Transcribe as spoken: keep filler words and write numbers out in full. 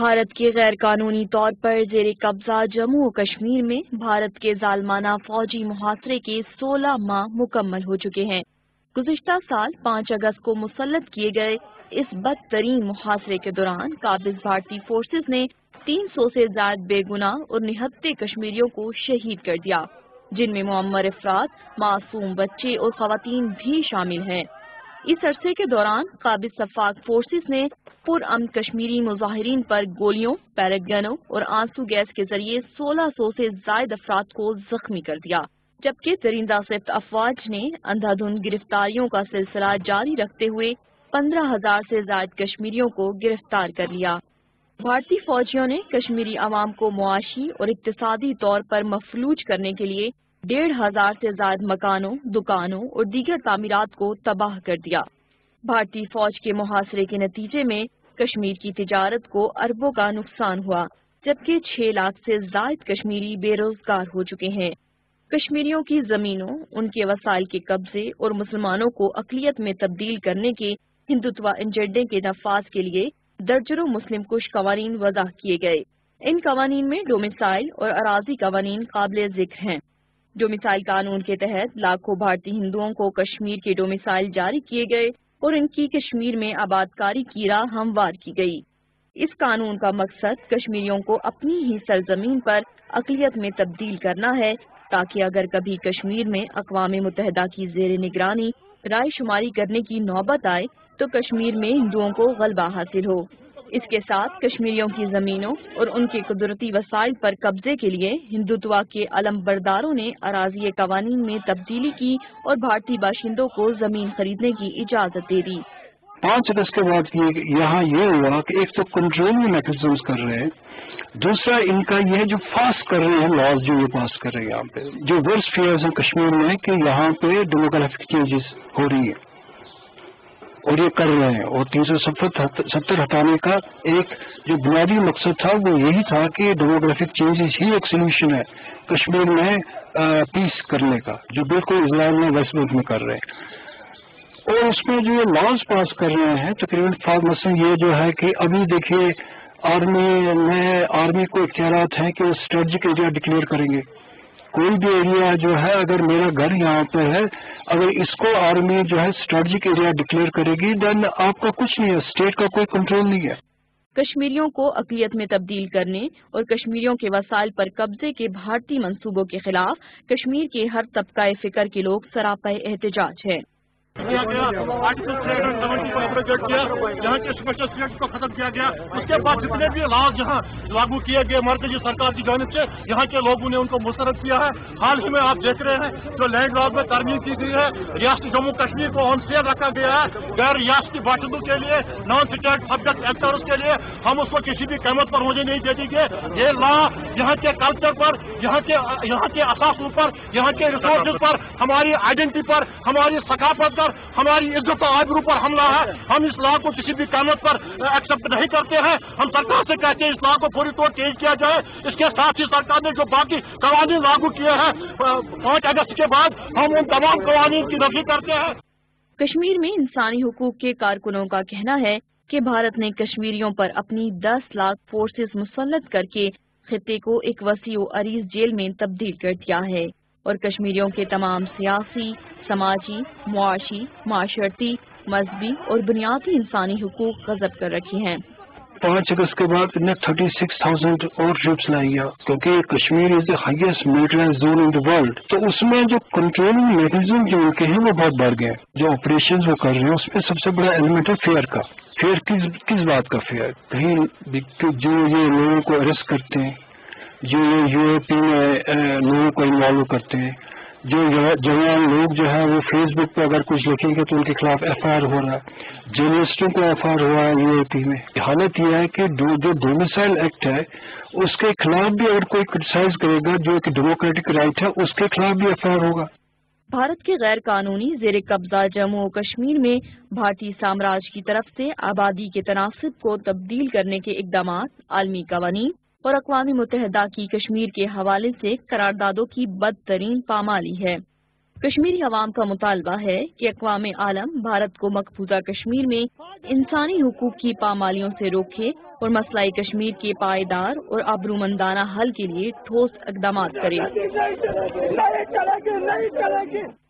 بھارت کے غیر قانونی طور پر زیر قبضہ جموں و کشمیر میں بھارت کے ظالمانہ فوجی محاصرے کے سولہ ماہ مکمل ہو چکے ہیں۔ گزشتہ سال پانچ اگست کو مسلط کیے گئے اس بدترین محاصرے کے دوران قابض بھارتی فورسز نے تین سو سے زائد بے گناہ اور نہتے کشمیریوں کو شہید کر دیا، جن میں معمر افراد، معصوم بچے اور خواتین بھی شامل ہیں۔ اس عرصے کے دوران قابض صفاق فورسز نے پرامن کشمیری مظاہرین پر گولیوں، پیرٹ گنوں اور آنسو گیس کے ذریعے سولہ سو سے زائد افراد کو زخمی کر دیا، جبکہ درندہ صفت افواج نے اندھا دھند گرفتاریوں کا سلسلہ جاری رکھتے ہوئے پندرہ ہزار سے زائد کشمیریوں کو گرفتار کر لیا۔ بھارتی فوجیوں نے کشمیری عوام کو معاشی اور اقتصادی طور پر مفلوج کرنے کے لیے ڈیڑھ ہزار سے زائد مکانوں، دکانوں اور دیگر تعمیرات کو تباہ کر دیا۔ بھارتی فوج کے محاصرے کے نتیجے میں کشمیر کی تجارت کو اربوں کا نقصان ہوا، جبکہ چھ لاکھ سے زائد کشمیری بے روزگار ہو چکے ہیں۔ کشمیریوں کی زمینوں، ان کے وسائل کے قبضے اور مسلمانوں کو اقلیت میں تبدیل کرنے کے ہندوتوا ایجنڈے کے نفاذ کے لیے درجنوں مسلم کش قوانین وضع کیے گئے۔ ان قوانین میں ڈومیسائل اور اراضی قوانین قابل ذکر ہیں۔ ڈومیسائل قانون کے تحت لاکھوں بھارتی ہندوؤں کو کشمیر کے ڈومیسائل جاری کیے گئے اور ان کی کشمیر میں آبادکاری کی راہ ہموار کی گئی۔ اس قانون کا مقصد کشمیریوں کو اپنی ہی سرزمین پر اقلیت میں تبدیل کرنا ہے، تاکہ اگر کبھی کشمیر میں اقوام متحدہ کی زیر نگرانی رائے شماری کرنے کی نوبت آئے تو کشمیر میں ہندوؤں کو غلبہ حاصل ہو۔ اس کے ساتھ کشمیریوں کی زمینوں اور ان کے قدرتی وسائل پر قبضے کے لیے ہندوتوا کے علم برداروں نے اراضی قوانین میں تبدیلی کی اور بھارتی باشندوں کو زمین خریدنے کی اجازت دے دی۔ پانچ اگست کے بعد یہاں یہ ہوا کہ ایک تو کنٹرول میکانزمز کر رہے ہیں، دوسرا ان کا یہ جو پاس کر رہے ہیں لاز، جو یہ پاس کر رہے ہیں یہاں پہ جو ورس فیئرز ہیں کشمیر میں کہ یہاں پہ ڈیموگرافک چینجز ہو رہی ہیں اور یہ کر رہے ہیں، اور تین سو ستر ہٹانے کا ایک جو بنیادی مقصد تھا وہ یہی تھا کہ ڈیموگرافک چینجز ہی ایک سولوشن ہے کشمیر میں پیس کرنے کا، جو بالکل اسرائیل میں ویسٹ بینک میں کر رہے ہیں۔ اور اس میں جو یہ لاز پاس کر رہے ہیں تقریباً فارمسی یہ جو ہے کہ ابھی دیکھیے آرمی میں آرمی کو اختیارات ہیں کہ وہ اسٹریٹجک ایریا ڈکلیئر کریں گے۔ کوئی بھی ایریا جو ہے، اگر میرا گھر یہاں پہ ہے، اگر اس کو آرمی جو ہے اسٹریٹجک ایریا ڈکلیئر کرے گی دین آپ کا کچھ نہیں ہے، اسٹیٹ کا کوئی کنٹرول نہیں ہے۔ کشمیریوں کو اقلیت میں تبدیل کرنے اور کشمیریوں کے وسائل پر قبضے کے بھارتی منصوبوں کے خلاف کشمیر کے ہر طبقہ فکر کے لوگ سراپا احتجاج ہیں۔ کیا گیا آرٹیکل تھری ہنڈریڈ سیونٹی کو ایبروگیٹ کیا، جہاں کے اسپیشل اسٹیٹس کو ختم کیا گیا۔ اس کے بعد جتنے بھی لاز جہاں لاگو کیے گئے مرکزی سرکار کی جانب سے، یہاں کے لوگوں نے ان کو مسترد کیا ہے۔ حال ہی میں آپ دیکھ رہے ہیں جو لینڈ لاز میں ترمیم کی گئی ہے، ریاستی جموں کشمیر کو آن سیل رکھا گیا ہے غیر ریاستی باشندوں کے لیے، نان اسٹیٹ سبجیکٹ ایکٹرز کے لیے ہم اس کو کسی بھی قیمت پر ہونے نہیں دے گے۔ یہ لا یہاں کے کلچر پر، یہاں کے یہاں کے اثاثوں پر، یہاں کے ریسورسز پر، ہماری آئیڈینٹی پر، ہماری ثقافت پر، ہماری عزت و آبرو پر حملہ ہے۔ ہم اس لا کو کسی بھی قیمت پر ایکسپٹ نہیں کرتے ہیں۔ ہم سرکار سے کہتے ہیں اس لا کو پوری طور چینج کیا جائے۔ اس کے ساتھ ہی سرکار نے جو باقی قوانین لاگو کیے ہیں پانچ اگست کے بعد، ہم ان تمام قوانین کی نفی کرتے ہیں۔ کشمیر میں انسانی حقوق کے کارکنوں کا کہنا ہے کہ بھارت نے کشمیریوں پر اپنی دس لاکھ فورسز مسلط کر کے خطے کو ایک وسیع و عریض جیل میں تبدیل کر دیا ہے اور کشمیریوں کے تمام سیاسی، سماجی، معاشی، معاشرتی، مذہبی اور بنیادی انسانی حقوق غصب کر رکھے ہیں۔ پانچ اگست کے بعد انہیں تھرٹی سکس تھاؤزینڈ اور ٹروپس لائی گیا، کیونکہ Kashmir is the highest militarized zone in the world, تو اس میں جو کنٹرولنگ میکانزم جو ان کے ہیں وہ بہت بڑھ گئے۔ جو آپریشن وہ کر رہے ہیں اس میں سب سے بڑا ایلیمنٹ ہے فیئر کا۔ فیئر کس کس بات کا فیئر؟ کہیں جو یہ لوگوں کو اریسٹ کرتے ہیں، جو یہ یو اے پی میں لوگوں کو انوالو کرتے ہیں، جو جوان لوگ جو ہے وہ فیس بک پہ اگر کچھ لکھیں گے تو ان کے خلاف ایف آئی آر ہو رہا ہے، جرنلسٹوں کو ایف آئی آر ہوا ہے یو اے پی میں۔ حالت یہ ہے کہ جو ڈومیسائل ایکٹ ہے اس کے خلاف بھی اگر کوئی کرٹیسائز کرے گا جو ایک ڈیموکریٹک رائٹ ہے اس کے خلاف بھی ایف آئی آر ہوگا۔ بھارت کے غیر قانونی زیر قبضہ جموں و کشمیر میں بھارتی سامراج کی طرف سے آبادی کے تناسب کو تبدیل کرنے کے اقدامات، عالمی قوانین اور اقوام متحدہ کی کشمیر کے حوالے سے قراردادوں کی بدترین پامالی ہے۔ کشمیری عوام کا مطالبہ ہے کہ اقوام عالم بھارت کو مقبوضہ کشمیر میں انسانی حقوق کی پامالیوں سے روکے اور مسئلہ کشمیر کے پائیدار اور آبرومندانہ حل کے لیے ٹھوس اقدامات کرے۔